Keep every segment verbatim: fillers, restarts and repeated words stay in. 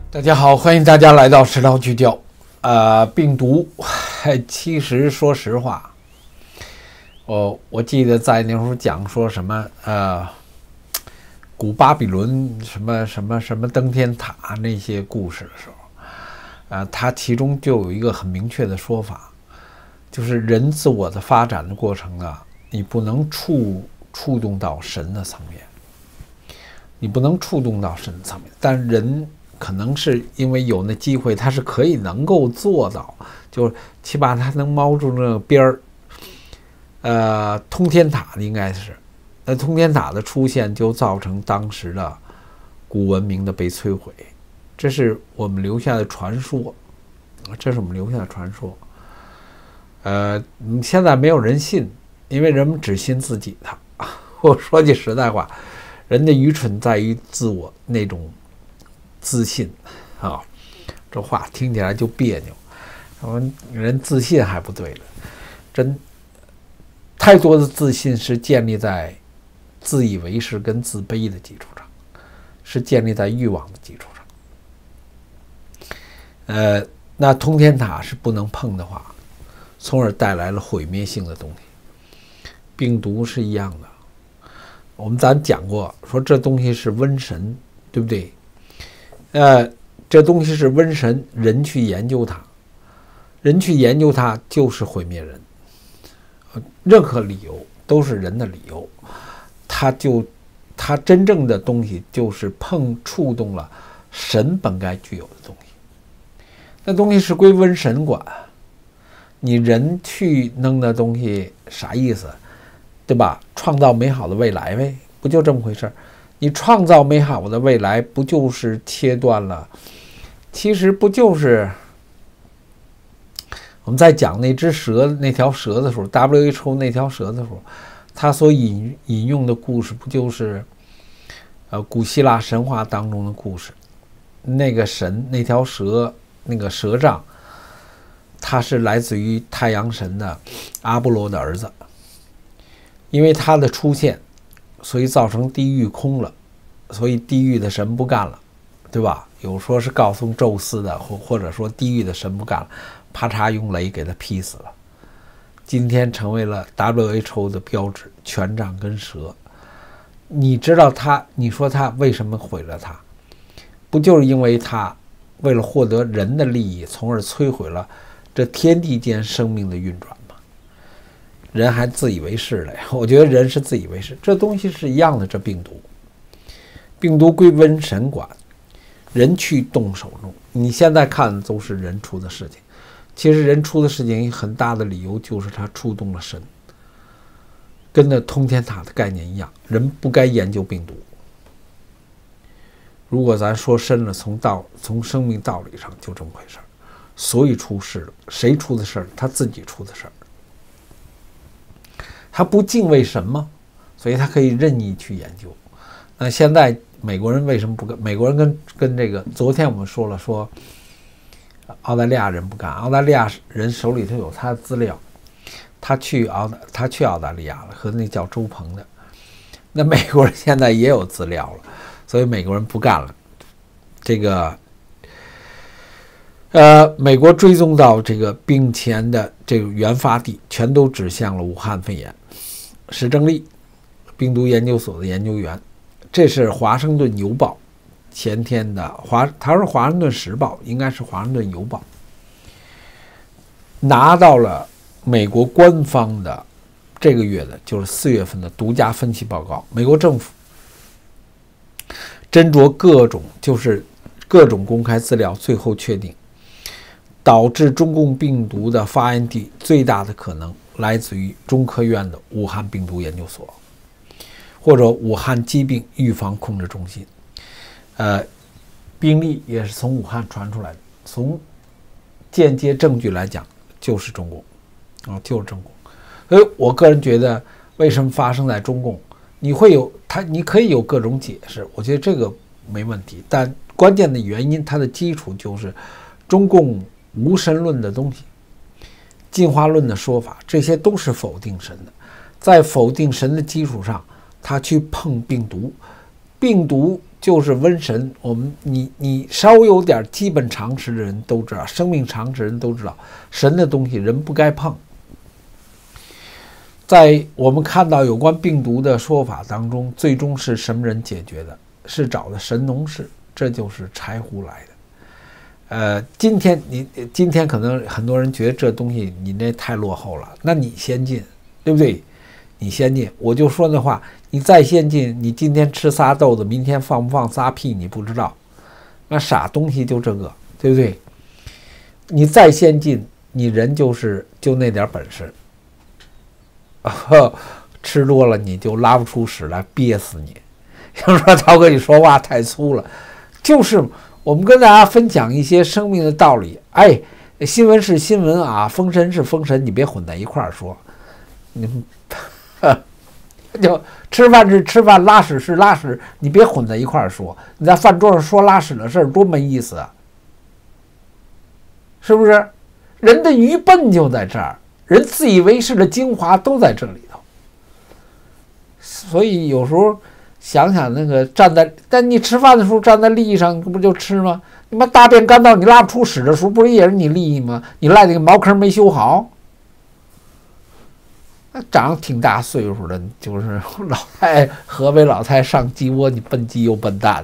大家好，欢迎大家来到食疗聚焦。呃，病毒，其实说实话，我我记得在那时候讲说什么呃，古巴比伦什么什么什么登天塔那些故事的时候，呃，它其中就有一个很明确的说法，就是人自我的发展的过程啊，你不能触触动到神的层面，你不能触动到神的层面，但人。可能是因为有那机会，他是可以能够做到，就是起码他能摸住那个边儿。呃，通天塔应该是，那通天塔的出现就造成当时的古文明的被摧毁，这是我们留下的传说，这是我们留下的传说。呃，现在没有人信，因为人们只信自己的。我说句实在话，人的愚蠢在于自我那种。自信啊，这话听起来就别扭。我们人自信还不对了，真太多的自信是建立在自以为是跟自卑的基础上，是建立在欲望的基础上。呃，那通天塔是不能碰的话，从而带来了毁灭性的东西。病毒是一样的，我们咱讲过，说这东西是瘟神，对不对？呃，这东西是瘟神，人去研究它，人去研究它就是毁灭人。呃，任何理由都是人的理由，它就它真正的东西就是碰触动了神本该具有的东西。那东西是归瘟神管，你人去弄那东西啥意思？对吧？创造美好的未来呗，不就这么回事儿？你创造美好的未来，不就是切断了？其实不就是我们在讲那只蛇、那条蛇的时候 ，W H O 那条蛇的时候，他所引引用的故事，不就是呃古希腊神话当中的故事？那个神，那条蛇，那个蛇杖，他是来自于太阳神的阿波罗的儿子，因为他的出现。所以造成地狱空了，所以地狱的神不干了，对吧？有说是告诉宙斯的，或或者说地狱的神不干了，啪嚓用雷给他劈死了。今天成为了 W H O 的标志，权杖跟蛇。你知道他，你说他为什么毁了他？不就是因为他为了获得人的利益，从而摧毁了这天地间生命的运转？人还自以为是了呀！我觉得人是自以为是，这东西是一样的。这病毒，病毒归瘟神管，人去动手弄。你现在看的都是人出的事情，其实人出的事情很大的理由就是他触动了神，跟那通天塔的概念一样，人不该研究病毒。如果咱说深了，从道从生命道理上就这么回事儿，所以出事了。谁出的事儿？他自己出的事儿。他不敬畏神吗？所以他可以任意去研究。那现在美国人为什么不跟？美国人跟跟这个，昨天我们说了，说澳大利亚人不干，澳大利亚人手里头有他的资料，他去澳大他去澳大利亚了，和那叫周鹏的。那美国人现在也有资料了，所以美国人不干了。这个。呃，美国追踪到这个病前的这个原发地，全都指向了武汉肺炎。石正丽，病毒研究所的研究员，这是《华盛顿邮报》前天的华，他说《华盛顿时报》，应该是《华盛顿邮报》，拿到了美国官方的这个月的，就是四月份的独家分析报告。美国政府斟酌各种，就是各种公开资料，最后确定。导致中共病毒的发源地最大的可能来自于中科院的武汉病毒研究所，或者武汉疾病预防控制中心。呃，病例也是从武汉传出来的。从间接证据来讲，就是中共，啊，就是中共。所以我个人觉得，为什么发生在中共，你会有它，你可以有各种解释，我觉得这个没问题。但关键的原因，它的基础就是中共。无神论的东西，进化论的说法，这些都是否定神的。在否定神的基础上，他去碰病毒，病毒就是瘟神。我们你你稍微有点基本常识的人都知道，生命常识人都知道，神的东西人不该碰。在我们看到有关病毒的说法当中，最终是什么人解决的？是找的神农氏，这就是柴胡来的。呃，今天你今天可能很多人觉得这东西你那太落后了，那你先进，对不对？你先进，我就说那话，你再先进，你今天吃仨豆子，明天放不放仨屁你不知道，那傻东西就这个，对不对？你再先进，你人就是就那点本事。吃多了你就拉不出屎来，憋死你。有人说涛哥你说话太粗了，就是我们跟大家分享一些生命的道理。哎，新闻是新闻啊，封神是封神，你别混在一块儿说。你就吃饭是吃饭，拉屎是拉屎，你别混在一块儿说。你在饭桌上说拉屎的事儿多没意思啊，是不是？人的愚笨就在这儿。人自以为是的精华都在这里头，所以有时候想想那个站在，但你吃饭的时候站在利益上，不就吃吗？你妈大便干到你拉不出屎的时候，不是也是你利益吗？你赖那个茅坑没修好，那长挺大岁数的，就是老太河北老太上鸡窝，你笨鸡又笨蛋，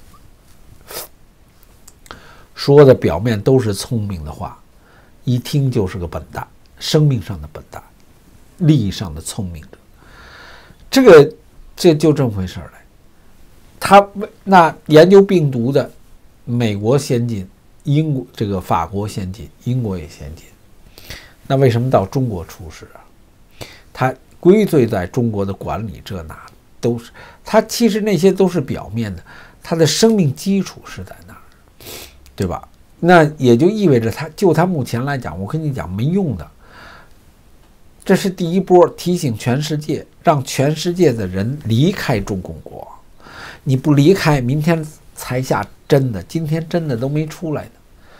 说的表面都是聪明的话，一听就是个笨蛋。生命上的笨蛋，利益上的聪明者，这个这就这么回事来。他那研究病毒的，美国先进，英国这个法国先进，英国也先进。那为什么到中国出事啊？他归罪在中国的管理，这那都是他其实那些都是表面的，他的生命基础是在那儿，对吧？那也就意味着他就他目前来讲，我跟你讲没用的。这是第一波提醒全世界，让全世界的人离开中共国。你不离开，明天才下真的，今天真的都没出来呢。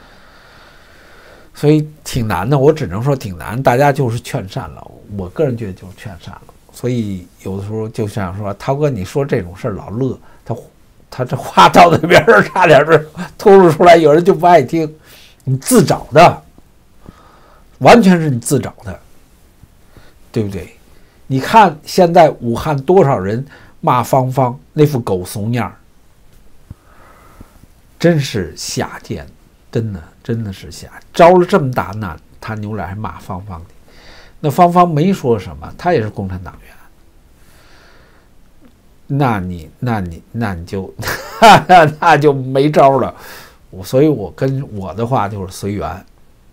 所以挺难的，我只能说挺难。大家就是劝善了，我个人觉得就是劝善了。所以有的时候就像说，涛哥你说这种事儿老乐，他他这话到那边儿差点是吐露出来，有人就不爱听。你自找的，完全是你自找的。对不对？你看现在武汉多少人骂芳芳那副狗怂样，真是下贱，真的真的是下，招了这么大难，他牛来还骂芳芳的。那芳芳没说什么，他也是共产党员。那你那你那你就那就没招了。所以我跟我的话就是随缘。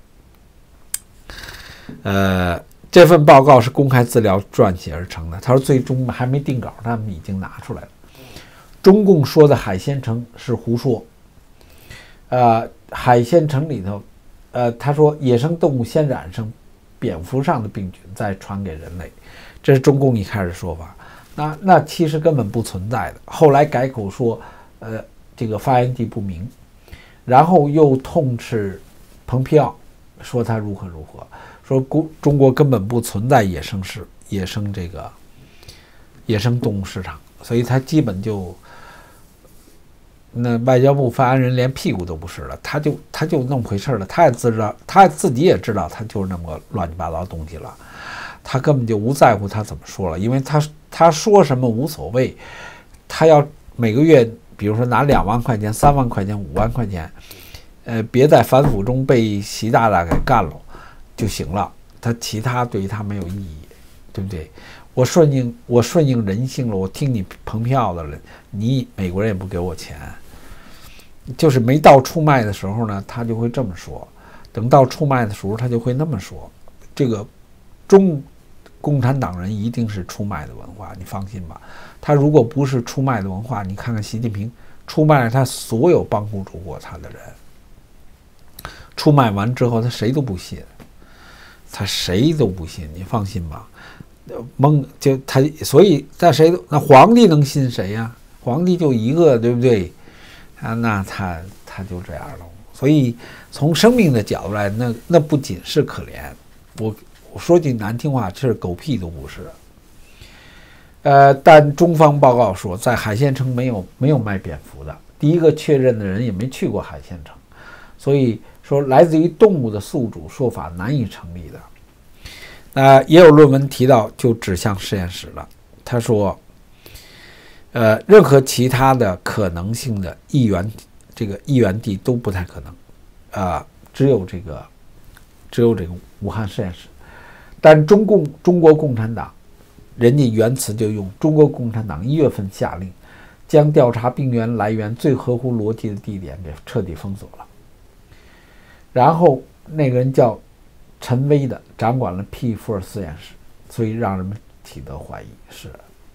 呃。这份报告是公开资料撰写而成的。他说最终还没定稿，他们已经拿出来了。中共说的海鲜城是胡说。呃，海鲜城里头，呃，他说野生动物先染上蝙蝠上的病菌，再传给人类，这是中共一开始说法。那那其实根本不存在的。后来改口说，呃，这个发源地不明，然后又痛斥蓬佩奥，说他如何如何。说中国根本不存在野生市、野生这个野生动物市场，所以他基本就那外交部发言人连屁股都不是了，他就他就那么回事了，他也知道，他自己也知道，他就是那么个乱七八糟东西了，他根本就无在乎他怎么说了，因为他他说什么无所谓，他要每个月比如说拿两万块钱、三万块钱、五万块钱，呃，别在反腐中被习大大给干了。就行了，他其他对于他没有意义，对不对？我顺应我顺应人性了，我听你蓬佩奥的了，你美国人也不给我钱，就是没到出卖的时候呢，他就会这么说；等到出卖的时候，他就会那么说。这个中共产党人一定是出卖的文化，你放心吧。他如果不是出卖的文化，你看看习近平出卖了他所有帮助过他的人，出卖完之后，他谁都不信。他谁都不信，你放心吧。蒙就他，所以在谁都那皇帝能信谁呀、啊？皇帝就一个，对不对？啊，那他他就这样了。所以从生命的角度来，那那不仅是可怜，我我说句难听话，这是狗屁都不是。 呃，但中方报告说，在海鲜城没有没有卖蝙蝠的，第一个确认的人也没去过海鲜城，所以说来自于动物的宿主说法难以成立的。呃，也有论文提到，就指向实验室了。他说，呃，任何其他的可能性的议员这个议员地都不太可能，啊、呃，只有这个只有这个武汉实验室。但中共中国共产党，人家原词就用中国共产党一月份下令，将调查病源来源最合乎逻辑的地点给彻底封锁了。然后那个人叫陈薇的掌管了 P 四 实验室，所以让人们提得怀疑。是，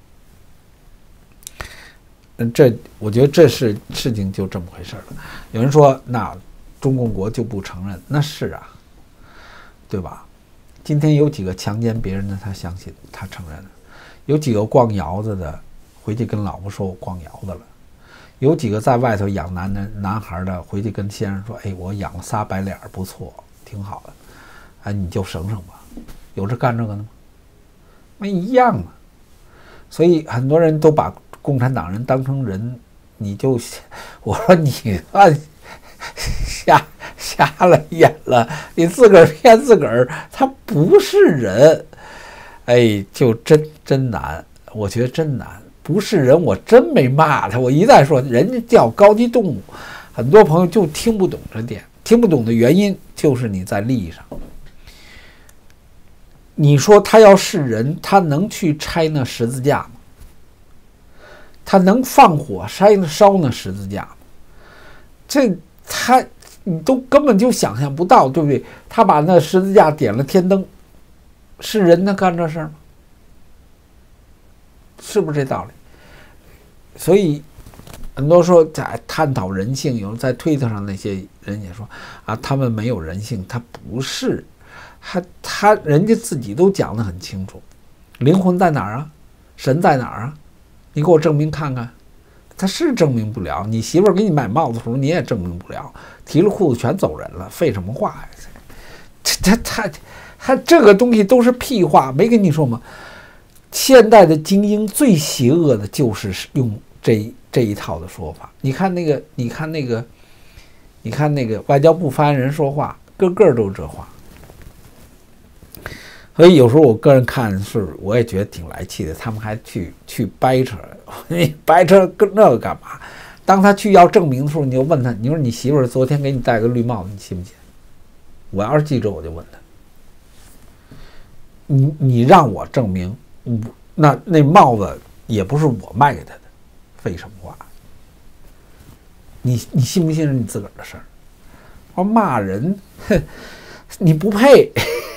嗯，这我觉得这是事情就这么回事了。有人说，那中共国就不承认，那是啊，对吧？今天有几个强奸别人的，他相信他承认了；有几个逛窑子的，回去跟老婆说我逛窑子了；有几个在外头养男人男孩的，回去跟先生说，哎，我养了仨白脸，不错，挺好的。哎，你就省省吧，有这干这个的吗？没一样啊。所以很多人都把共产党人当成人，你就我说你啊，瞎瞎了眼了，你自个儿骗自个儿，他不是人，哎，就真真难，我觉得真难，不是人，我真没骂他，我一再说人家叫高级动物，很多朋友就听不懂这点，听不懂的原因就是你在利益上。你说他要是人，他能去拆那十字架吗？他能放火烧烧那十字架吗？这他你都根本就想象不到，对不对？他把那十字架点了天灯，是人能干这事吗？是不是这道理？所以很多说在探讨人性，有在推特上那些人也说啊，他们没有人性，他不是。他他人家自己都讲得很清楚，灵魂在哪儿啊？神在哪儿啊？你给我证明看看。他是证明不了，你媳妇儿给你买帽子的时候你也证明不了，提了裤子全走人了，废什么话呀？他他他这个东西都是屁话，没跟你说吗？现代的精英最邪恶的就是用这这一套的说法。你看那个，你看那个，你看那个外交部发言人说话，个个都是这话。所以有时候我个人看是，我也觉得挺来气的。他们还去去掰扯，你掰扯跟那个干嘛？当他去要证明的时候，你就问他，你说你媳妇儿昨天给你戴个绿帽子，你信不信？我要是记者，我就问他，你你让我证明，那那帽子也不是我卖给他的，废什么话？你你信不信是你自个儿的事儿？我骂人，哼，你不配。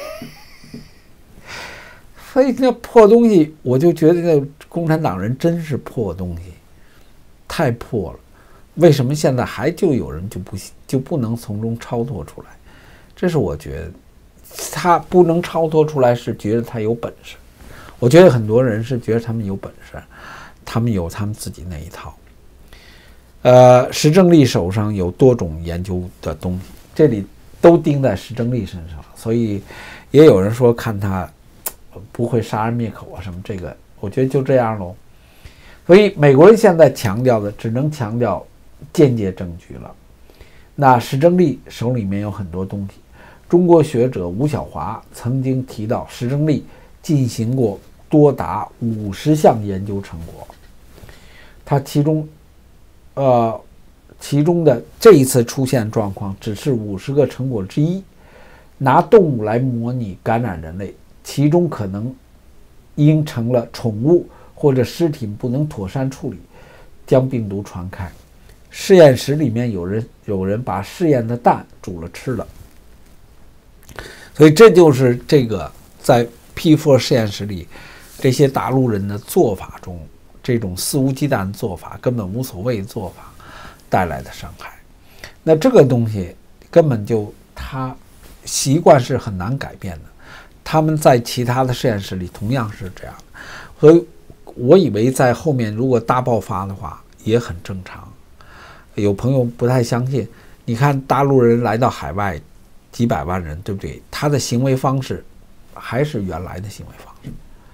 所以那破东西，我就觉得那共产党人真是破东西，太破了。为什么现在还就有人就不就不能从中超脱出来？这是我觉得他不能超脱出来，是觉得他有本事。我觉得很多人是觉得他们有本事，他们有他们自己那一套。呃，石正丽手上有多种研究的东西，这里都盯在石正丽身上了，所以也有人说看他不会杀人灭口啊什么，这个我觉得就这样喽。所以美国人现在强调的只能强调间接证据了。那石正丽手里面有很多东西，中国学者吴晓华曾经提到，石正丽进行过多达五十项研究成果，他其中呃其中的这一次出现状况只是五十个成果之一，拿动物来模拟感染人类，其中可能因成了宠物或者尸体不能妥善处理，将病毒传开。实验室里面有人有人把试验的蛋煮了吃了，所以这就是这个在 P 四 实验室里这些大陆人的做法中，这种肆无忌惮的做法，根本无所谓的做法带来的伤害。那这个东西根本就他习惯是很难改变的，他们在其他的实验室里同样是这样的，所以我以为在后面如果大爆发的话也很正常。有朋友不太相信，你看大陆人来到海外几百万人，对不对？他的行为方式还是原来的行为方式，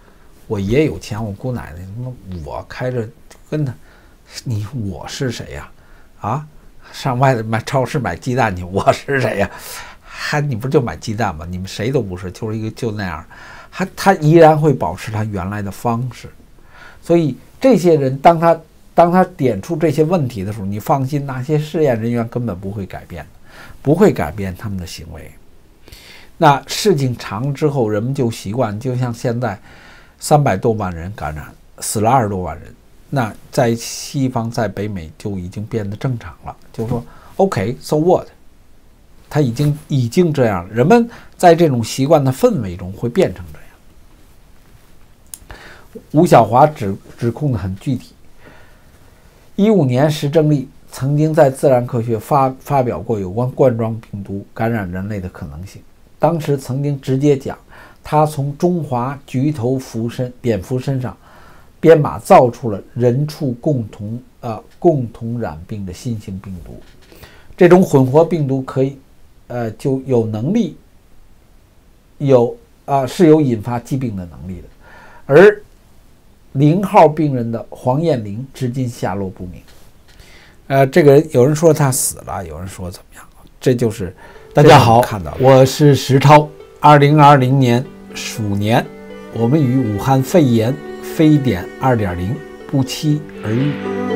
我爷有钱，我姑奶奶，他妈我开着跟他，你我是谁呀？啊，上外头买超市买鸡蛋去，我是谁呀？还你不就买鸡蛋吗？你们谁都不是，就是一个就那样，还他依然会保持他原来的方式。所以这些人，当他当他点出这些问题的时候，你放心，那些试验人员根本不会改变，不会改变他们的行为。那事情长之后，人们就习惯，就像现在三百多万人感染，死了二十多万人，那在西方，在北美就已经变得正常了。就是说 ，OK，so what？ 他已经已经这样，人们在这种习惯的氛围中会变成这样。吴晓华指指控的很具体。一五年，石正丽曾经在《自然科学》发发表过有关冠状病毒感染人类的可能性。当时曾经直接讲，他从中华菊头蝠身蝙蝠身上编码造出了人畜共同呃共同染病的新型病毒。这种混合病毒可以呃就有能力有啊、呃、是有引发疾病的能力的。而零号病人的黄艳玲至今下落不明。呃，这个人有人说他死了，有人说怎么样？这就是大家好，我是石涛。二零二零年鼠年，我们与武汉肺炎非典 二点零 不期而遇。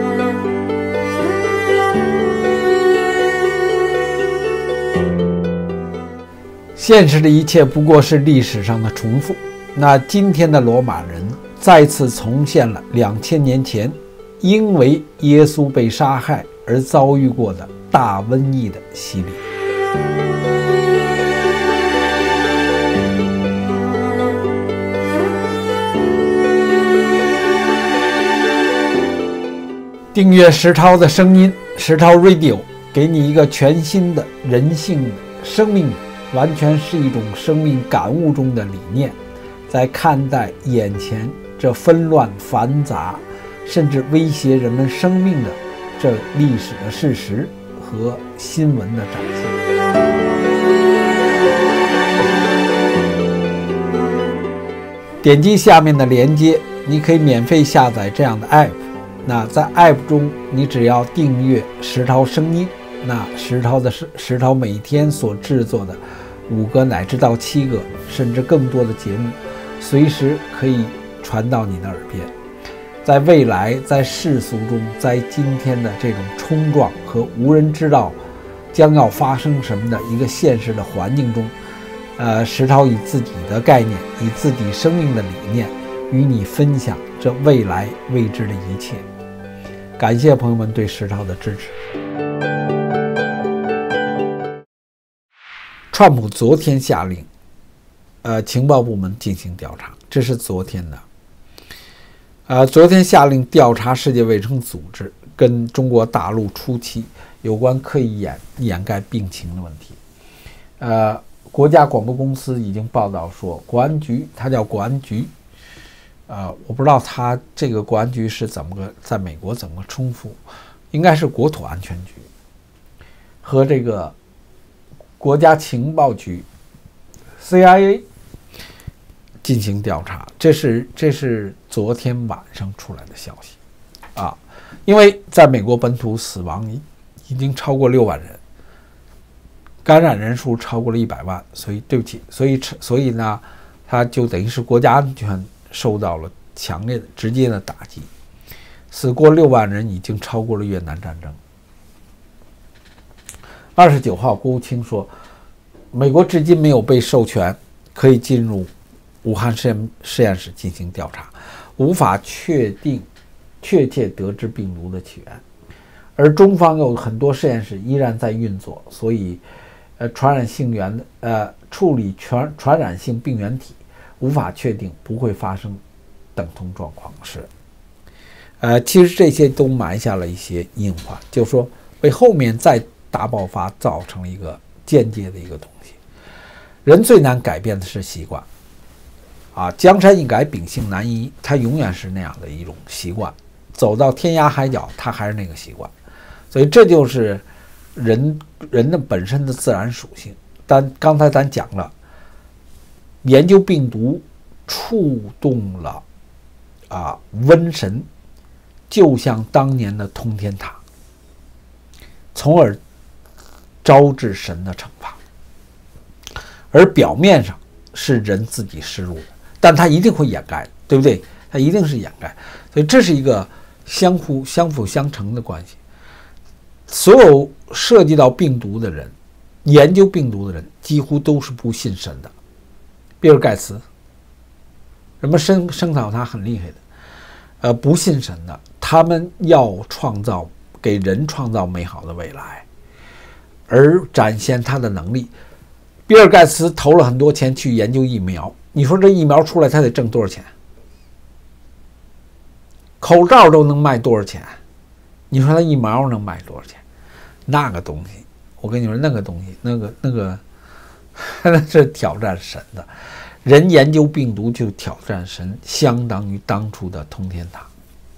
现实的一切不过是历史上的重复。那今天的罗马人再次重现了两千年前因为耶稣被杀害而遭遇过的大瘟疫的洗礼。订阅石涛的声音，石涛 Radio， 给你一个全新的人性的生命，完全是一种生命感悟中的理念，在看待眼前这纷乱繁杂甚至威胁人们生命的这历史的事实和新闻的展现。点击下面的连接，你可以免费下载这样的 app。那在 app 中，你只要订阅石涛声音，那石涛的石涛每天所制作的五个乃至到七个甚至更多的节目，随时可以传到你的耳边。在未来，在世俗中，在今天的这种冲撞和无人知道将要发生什么的一个现实的环境中，呃，石涛以自己的概念，以自己生命的理念，与你分享这未来未知的一切。感谢朋友们对石涛的支持。川普昨天下令，呃，情报部门进行调查，这是昨天的。呃，昨天下令调查世界卫生组织跟中国大陆初期有关刻意掩掩盖病情的问题。呃，国家广播公司已经报道说，国安局，它叫国安局。呃，我不知道他这个国安局是怎么个在美国怎么个称呼，应该是国土安全局和这个国家情报局 C I A 进行调查。这是这是昨天晚上出来的消息啊，因为在美国本土死亡已已经超过六万人，感染人数超过了一百万，所以对不起，所以所以呢，他就等于是国家安全受到了强烈的直接的打击，死过六万人，已经超过了越南战争。二十九号，国务卿说，美国至今没有被授权可以进入武汉实验实验室进行调查，无法确定确切得知病毒的起源，而中方有很多实验室依然在运作，所以，呃，传染性源呃处理传传染性病原体。无法确定不会发生等同状况是，呃，其实这些都埋下了一些隐患，就是说为后面再大爆发造成了一个间接的一个东西。人最难改变的是习惯，啊，江山易改，秉性难移，它永远是那样的一种习惯，走到天涯海角，它还是那个习惯，所以这就是人人的本身的自然属性。但刚才咱讲了。研究病毒触动了啊瘟神就像当年的通天塔，从而招致神的惩罚。而表面上是人自己施入的，但他一定会掩盖，对不对？他一定是掩盖，所以这是一个相互相辅相成的关系。所有涉及到病毒的人，研究病毒的人，几乎都是不信神的。比尔盖茨，人们声声讨他很厉害的，呃，不信神的，他们要创造给人创造美好的未来，而展现他的能力。比尔盖茨投了很多钱去研究疫苗，你说这疫苗出来他得挣多少钱？口罩都能卖多少钱？你说他疫苗能卖多少钱？那个东西，我跟你说，那个东西，那个那个，那是挑战神的。人研究病毒就挑战神，相当于当初的通天塔。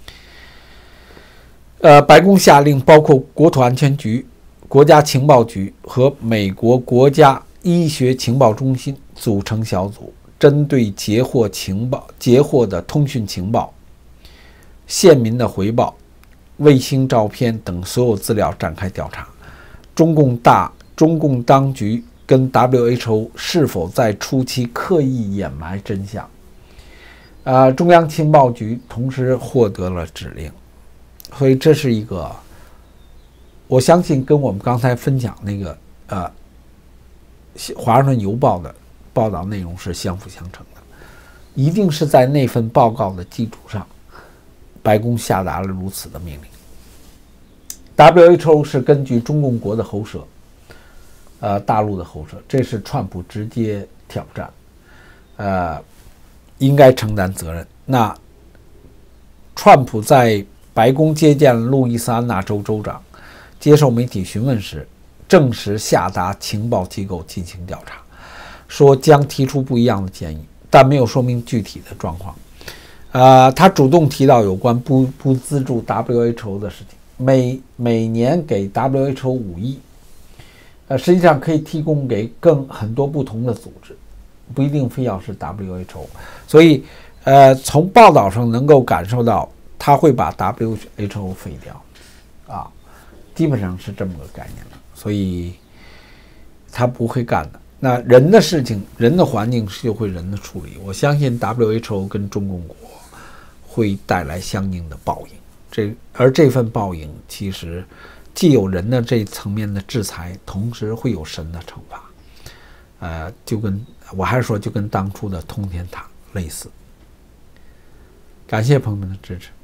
呃，白宫下令，包括国土安全局、国家情报局和美国国家医学情报中心组成小组，针对截获情报、截获的通讯情报、县民的回报、卫星照片等所有资料展开调查。中共大中共当局跟 W H O 是否在初期刻意掩埋真相？呃，中央情报局同时获得了指令，所以这是一个，我相信跟我们刚才分享那个呃。《华盛顿邮报》的报道内容是相辅相成的，一定是在那份报告的基础上，白宫下达了如此的命令。W H O 是根据中共国的喉舌，呃，大陆的喉舌，这是川普直接挑战，呃，应该承担责任。那川普在白宫接见路易斯安那州州长，接受媒体询问时，证实下达情报机构进行调查，说将提出不一样的建议，但没有说明具体的状况。呃，他主动提到有关不不资助 W H O 的事情，每每年给 W H O 五亿，呃，实际上可以提供给更很多不同的组织，不一定非要是 W H O。所以，呃，从报道上能够感受到，他会把 W H O 废掉，啊，基本上是这么个概念了。所以他不会干的。那人的事情，人的环境是会人的处理。我相信 W H O 跟中共国会带来相应的报应。这而这份报应其实既有人的这层面的制裁，同时会有神的惩罚。呃，就跟我还是说，就跟当初的通天塔类似。感谢朋友们的支持。